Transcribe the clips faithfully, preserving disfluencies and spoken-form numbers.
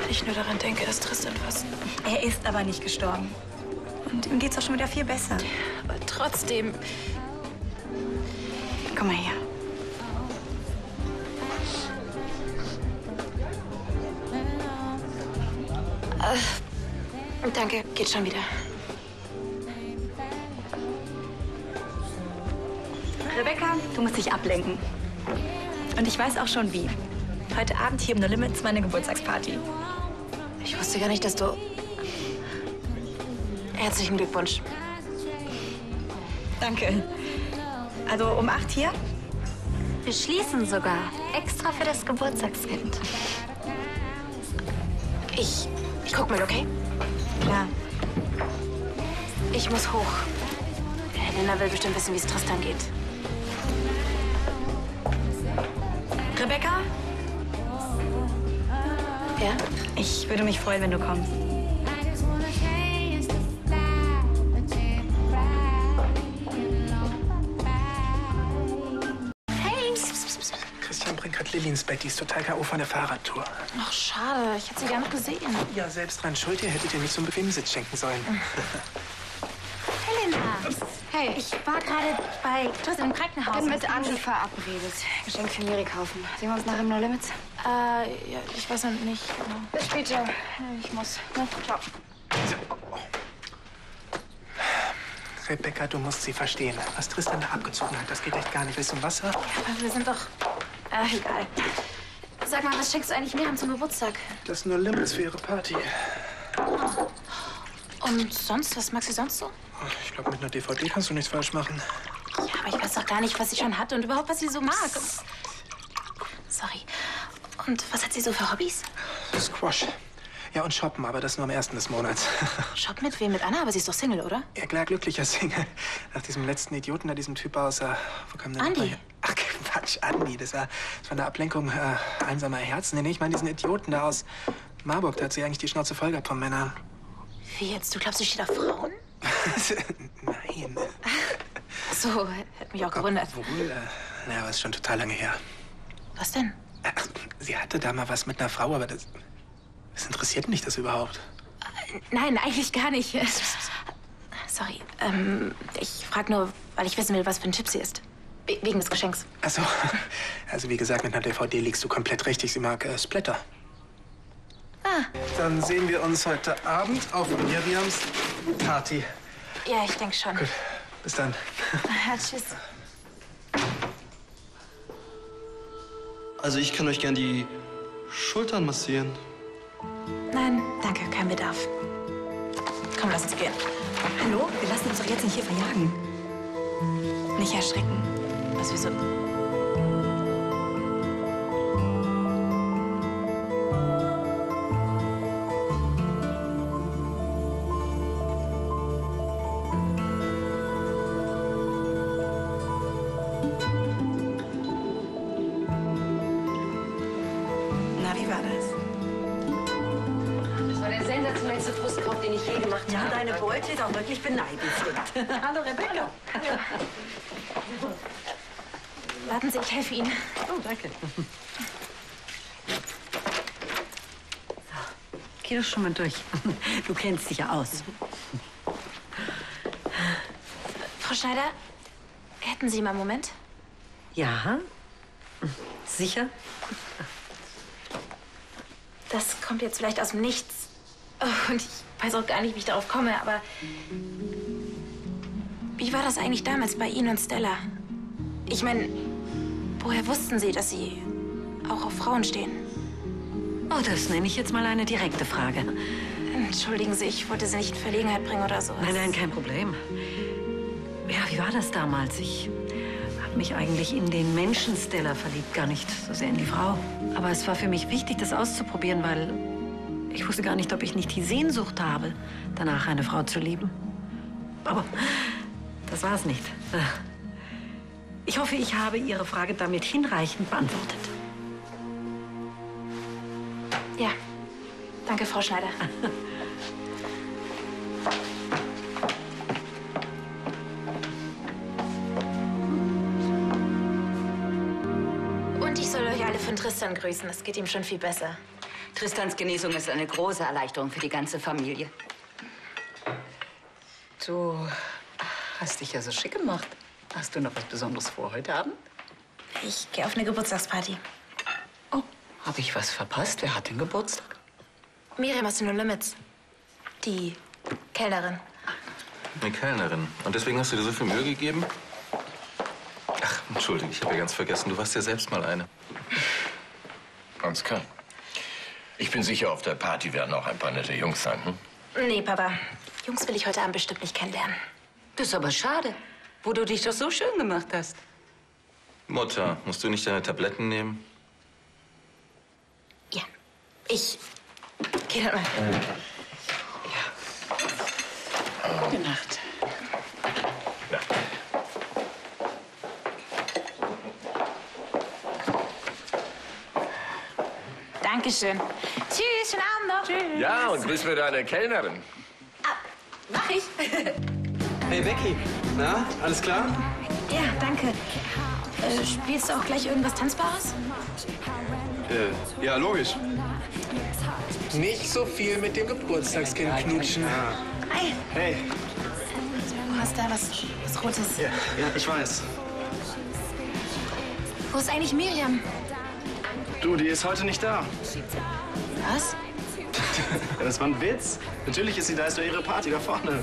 Wenn ich nur daran denke, dass Tristan fast... Er ist aber nicht gestorben. Und ihm geht's auch schon wieder viel besser. Aber trotzdem... Komm mal her. Äh, danke, geht schon wieder. Rebecca, du musst dich ablenken. Und ich weiß auch schon wie. Heute Abend hier im No Limits meine Geburtstagsparty. Ich wusste gar nicht, dass du... Herzlichen Glückwunsch. Danke. Also um acht hier? Wir schließen sogar. Extra für das Geburtstagskind. Ich... Ich guck mal, okay? Klar. Ich muss hoch. Helena will bestimmt wissen, wie es Tristan geht. Rebecca? Ja? Ich würde mich freuen, wenn du kommst. Hey! Christian bringt gerade Lilly ins Bett. Die ist total K O von der Fahrradtour. Ach, schade. Ich hätte sie gar nicht gesehen. Ja, selbst dran schuld. Ihr hättet ihr nicht so einen bequemen Sitz schenken sollen. Helena! Hey. Ich war gerade bei Tristan im Krankenhaus. Ich bin mit Andi verabredet. Geschenk für Miri kaufen. Sehen wir uns nachher im No Limits? Äh, ja, ich weiß noch nicht genau. Bis später. Ich muss. Ne? Ciao. Rebecca, du musst sie verstehen. Was Tristan da abgezogen hat, das geht echt gar nicht. Willst du ein Wasser? Aber wir sind doch... Äh, egal. Sag mal, was schenkst du eigentlich Miriam zum Geburtstag? Das No Limits für ihre Party. Und sonst? Was mag sie sonst so? Ich glaube, mit einer D V D kannst du nichts falsch machen. Ja, aber ich weiß doch gar nicht, was sie schon hat und überhaupt, was sie so mag. Sorry. Und was hat sie so für Hobbys? Squash. Ja, und shoppen, aber das nur am ersten des Monats. Shop mit wem? Mit Anna? Aber sie ist doch Single, oder? Ja, klar, glücklicher Single. Nach diesem letzten Idioten, da diesem Typ aus, äh, wo kam der Andi. noch mal her? Ach, Quatsch, Andi. Das war, das war eine Ablenkung äh, einsamer Herzen. Nee, nee, ich meine diesen Idioten da aus Marburg. Da hat sie eigentlich die Schnauze voll gehabt von Männern. Wie jetzt? Du glaubst, sie steht auf Frauen? Nein. Ach so, hätte mich auch gewundert. Obwohl, äh, naja, aber ist schon total lange her. Was denn? Ach, sie hatte da mal was mit einer Frau, aber das, das interessiert mich das überhaupt. Äh, nein, eigentlich gar nicht. Sorry, ähm, ich frage nur, weil ich wissen will, was für ein Chip sie ist. We wegen des Geschenks. Ach so. Also wie gesagt, mit einer D V D liegst du komplett richtig. Sie mag äh, Splatter. Ah. Dann sehen wir uns heute Abend auf Miriams Party. Ja, ich denke schon. Gut, bis dann. Ja, tschüss. Also ich kann euch gern die Schultern massieren. Nein, danke, kein Bedarf. Komm, lass uns gehen. Hallo? Wir lassen uns doch jetzt nicht hier verjagen. Nicht erschrecken. Was, wieso? Na, wie war das? Das war der sensationellste Brustkorb, den ich je gemacht Ja, habe. deine Beute ist auch wirklich beneidenswert. Hallo, Rebecca. Warten Sie, ich helfe Ihnen. Oh, danke. Geh doch schon mal durch. Du kennst dich ja aus. Frau Schneider, hätten Sie mal einen Moment? Ja? Sicher? Das kommt jetzt vielleicht aus dem Nichts. Oh, und ich weiß auch gar nicht, wie ich darauf komme, aber... Wie war das eigentlich damals bei Ihnen und Stella? Ich meine, woher wussten Sie, dass Sie auch auf Frauen stehen? Oh, das nenne ich jetzt mal eine direkte Frage. Entschuldigen Sie, ich wollte Sie nicht in Verlegenheit bringen oder so. Nein, nein, kein Problem. Ja, wie war das damals? Ich habe mich eigentlich in den Menschen Stella verliebt, gar nicht so sehr in die Frau. Aber es war für mich wichtig, das auszuprobieren, weil ich wusste gar nicht, ob ich nicht die Sehnsucht habe, danach eine Frau zu lieben. Aber das war es nicht. Ich hoffe, ich habe Ihre Frage damit hinreichend beantwortet. Ja, danke, Frau Schneider. Und ich soll euch alle von Tristan grüßen. Das geht ihm schon viel besser. Tristans Genesung ist eine große Erleichterung für die ganze Familie. Du hast dich ja so schick gemacht. Hast du noch was Besonderes vor heute Abend? Ich gehe auf eine Geburtstagsparty. Oh, habe ich was verpasst? Wer hat denn Geburtstag? Miriam aus den No Limits. Die Kellnerin. Eine Kellnerin. Und deswegen hast du dir so viel Mühe gegeben? Ach, entschuldige, ich habe ja ganz vergessen, du warst ja selbst mal eine. Ansgar, ich bin sicher, auf der Party werden auch ein paar nette Jungs sein, hm? Nee, Papa. Jungs will ich heute Abend bestimmt nicht kennenlernen. Das ist aber schade, wo du dich doch so schön gemacht hast. Mutter, musst du nicht deine Tabletten nehmen? Ja. Ich gehe dann mal. Gute Nacht. Ja. Dankeschön. Tschüss, schönen Abend noch. Tschüss. Ja, und grüß mir deine Kellnerin. Mach ich. Hey, Becky. Na, alles klar? Ja, danke. Äh, spielst du auch gleich irgendwas Tanzbares? Äh, ja, logisch. Nicht so viel mit dem Geburtstagskind knutschen. Hi. Hey. Du hast da was, was Rotes. Ja, ja, ich weiß. Wo ist eigentlich Miriam? Du, die ist heute nicht da. Was? Ja, das war ein Witz. Natürlich ist sie da, ist doch ihre Party da vorne.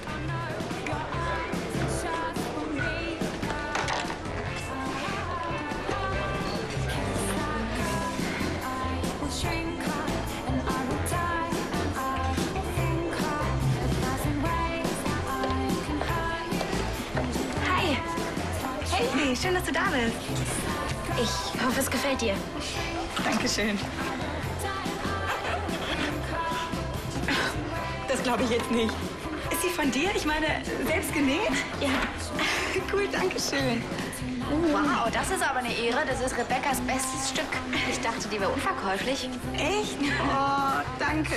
Hi. Hey, schön, dass du da bist. Ich hoffe, es gefällt dir. Dankeschön. Das glaube ich jetzt nicht. Ist sie von dir? Ich meine, selbst genäht? Ja. Cool, danke schön. Wow, das ist aber eine Ehre. Das ist Rebecca's bestes Stück. Ich dachte, die wäre unverkäuflich. Echt? Oh, danke.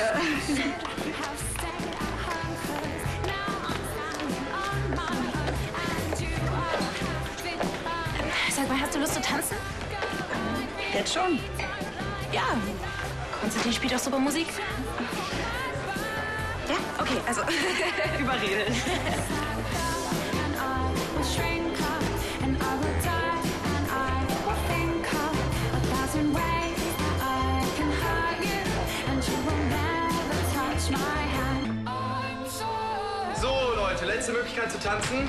Sag mal, hast du Lust zu tanzen? Jetzt schon? Ja. Konstantin spielt auch super Musik. Ja? Okay, also überredet. So, Leute, letzte Möglichkeit zu tanzen.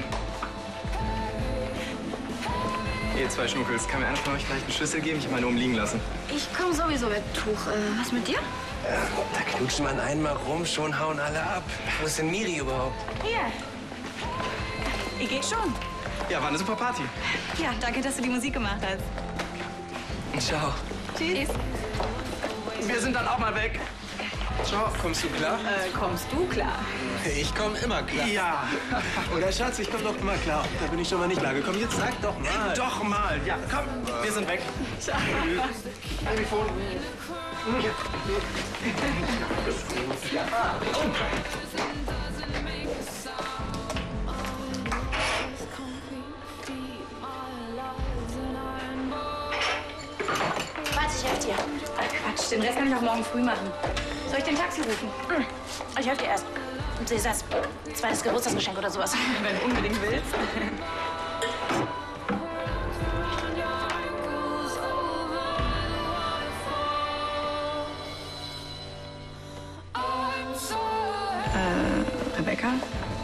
Ihr zwei Schnuckels, kann mir einer von euch gleich einen Schlüssel geben? Ich habe meine oben liegen lassen. Ich komme sowieso mit Tuch. Äh, was mit dir? Da knutschen man einmal rum, schon hauen alle ab. Wo ist denn Miri überhaupt? Hier. Ihr geht schon? Ja, war eine super Party. Ja, danke, dass du die Musik gemacht hast. Ciao. Tschüss. Wir sind dann auch mal weg. Ciao. Kommst du klar? Äh, kommst du klar? Ich komme immer klar. Ja. Oder Schatz, ich komme doch immer klar. Da bin ich schon mal nicht klar gekommen. Jetzt sag doch mal. Doch mal. Ja, komm, wir sind weg. Telefon. Warte, ich helfe dir. Quatsch, den Rest kann ich auch morgen früh machen. Soll ich den Taxi rufen? Hm. Ich helfe dir erst. Und sie ist das zweites Geburtstagsgeschenk oder sowas. Wenn du unbedingt willst. äh, Rebecca?